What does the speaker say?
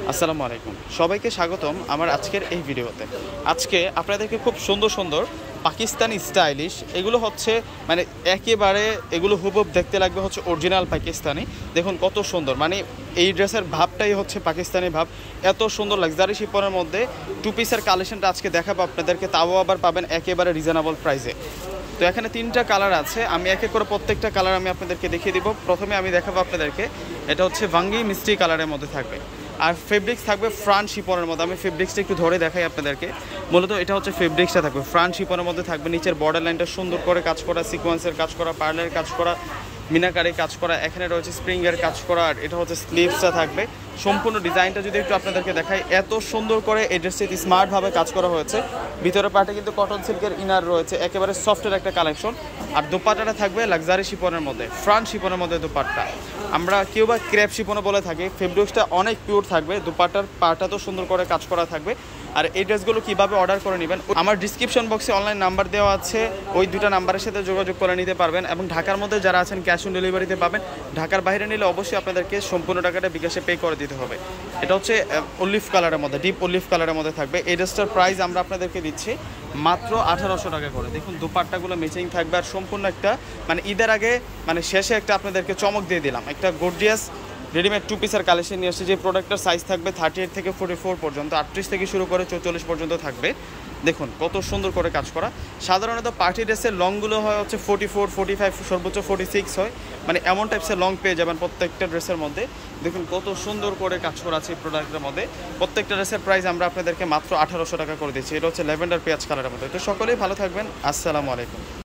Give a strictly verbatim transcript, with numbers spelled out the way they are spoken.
আসসালামু আলাইকুম, সবাইকে স্বাগতম আমার আজকের এই ভিডিওতে। আজকে আপনাদেরকে খুব সুন্দর সুন্দর পাকিস্তানি স্টাইলিশ, এগুলো হচ্ছে মানে একেবারে এগুলো হুবহুব দেখতে লাগবে হচ্ছে অরিজিনাল পাকিস্তানি। দেখুন কত সুন্দর, মানে এই ড্রেসের ভাবটাই হচ্ছে পাকিস্তানি ভাব। এত সুন্দর লাক্সারি শিপনের মধ্যে টু পিসের কালেকশনটা আজকে দেখাবো আপনাদেরকে, তাও আবার পাবেন একেবারে রিজনেবল প্রাইসে। তো এখানে তিনটা কালার আছে, আমি এক এক করে প্রত্যেকটা কালার আমি আপনাদেরকে দেখিয়ে দিব। প্রথমে আমি দেখাবো আপনাদেরকে, এটা হচ্ছে ভাঙ্গি মিষ্টি কালারের মধ্যে থাকবে, আর ফেব্রিক্স থাকবে ফ্রান্ট শিপনের মধ্যে। আমি ফেব্রিক্সটা একটু ধরে দেখাই আপনাদেরকে। মূলত এটা হচ্ছে ফেব্রিক্সটা থাকবে ফ্রান্ট শিপনের মধ্যে থাকবে। নিচের বর্ডার লাইনটা সুন্দর করে কাজ করা, সিকোয়েন্সের কাজ করা, পার্লের কাজ করা, মিনাকারি কাজ করা, এখানে রয়েছে স্প্রিংয়ের কাজ করা, আর এটা হচ্ছে স্লিভসটা থাকবে। সম্পূর্ণ ডিজাইনটা যদি একটু আপনাদেরকে দেখাই, এত সুন্দর করে এই ড্রেসটি স্মার্টভাবে কাজ করা হয়েছে। ভিতরের পার্টে কিন্তু কটন সিল্কের ইনার রয়েছে, একেবারে সফটের একটা কালেকশন। আর দোপাট্টাটা থাকবে লাক্সারি শিপনের মধ্যে, ফ্রান্ট শিপনের মধ্যে দোপাট্টা। আমরা কেউ বা ক্রেপ শিপনও বলে থাকি। ফেব্রিক্সটা অনেক পিওর থাকবে, দোপাট্টার পার্টটা তো সুন্দর করে কাজ করা থাকবে। আর এই ড্রেসগুলো কীভাবে অর্ডার করে নেবেন, আমার ডিসক্রিপশন বক্সে অনলাইন নাম্বার দেওয়া আছে, ওই দুটো নাম্বারের সাথে যোগাযোগ করে নিতে পারবেন। এবং ঢাকার মধ্যে যারা আছেন ক্যাশ অন ডেলিভারিতে পাবেন। ঢাকার বাইরে নিলে অবশ্যই আপনাদেরকে সম্পূর্ণ টাকাটা বিকাশে পে করে দিতে হবে। এটা হচ্ছে অলিভ কালারের মধ্যে, ডিপ অলিভ কালারের মধ্যে থাকবে। এই ড্রেসটার প্রাইস আমরা আপনাদেরকে দিচ্ছি মাত্র আঠারোশো টাকা করে। দেখুন দুপাট্টাগুলো ম্যাচিং থাকবে, আর সম্পূর্ণ একটা মানে ঈদের আগে মানে শেষে একটা আপনাদেরকে চমক দিয়ে দিলাম, একটা গর্জিয়াস রেডিমেড টু পিসের কালেকশন নিয়ে আসছে। যে প্রোডাক্টের সাইজ থাকবে থার্টি এইট থেকে ফোর্টি ফোর পর্যন্ত, আটত্রিশ থেকে শুরু করে চৌচল্লিশ পর্যন্ত থাকবে। দেখুন কত সুন্দর করে কাজ করা। সাধারণত পার্টি ড্রেসের লংগুলো হয় হচ্ছে ফোর্টি ফোর ফোর্টি ফাইভ সর্বোচ্চ ফোর্টি সিক্স হয়, মানে এমন টাইপসের লং পেয়ে যাবেন প্রত্যেকটা ড্রেসের মধ্যে। দেখুন কত সুন্দর করে কাজ করা আছে এই প্রোডাক্টের মধ্যে। প্রত্যেকটা ড্রেসের প্রাইস আমরা আপনাদেরকে মাত্র আঠারোশো টাকা করে দিচ্ছি। এটা হচ্ছে ল্যাভেন্ডার পেঁয়াজ কালারের মধ্যে। তো সকলেই ভালো থাকবেন, আসসালামু আলাইকুম।